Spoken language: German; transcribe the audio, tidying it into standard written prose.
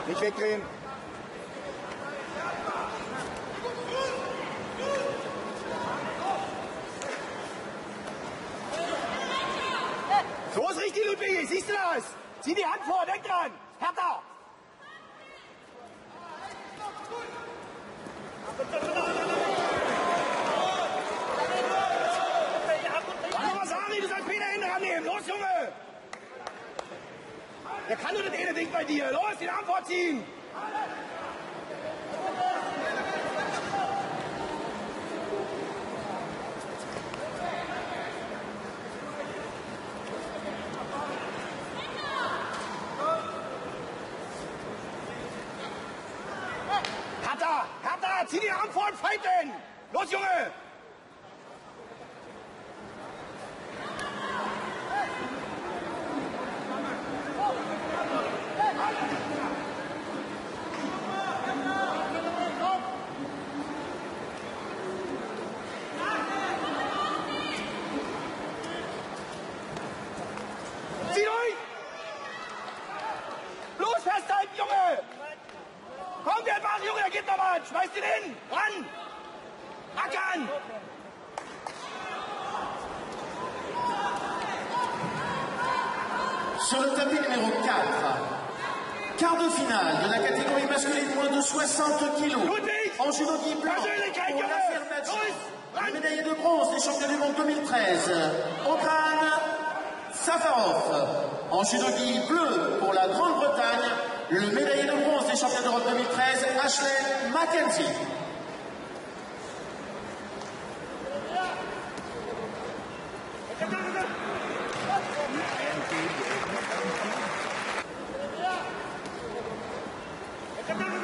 Nicht wegdrehen. So ist richtig, Ludwig. Siehst du das? Zieh die Hand vor, denk dran. Härter. Mach was, Ari, du sollst Peter hinten rannehmen. Los, Junge. Der kann nur das eine Ding bei dir. Los, den Arm vorziehen. Härter, zieh den Arm vor und fighten. Los, Junge. Zieh durch! Los, festhalten, Junge! Komm, der macht, Junge, der geht noch mal! Schmeiß den hin! Ran! Ackern! Sur le tapis numéro 4, quart de finale de la catégorie masculine moins de 60 kg. En judo blanc pour l'affirmation. Le médaillé de bronze des champions du monde 2013, Okan Safarov. En judo bleu pour la Grande-Bretagne, le médaillé de bronze des champions d'Europe 2013, Ashley Mackenzie. Come on.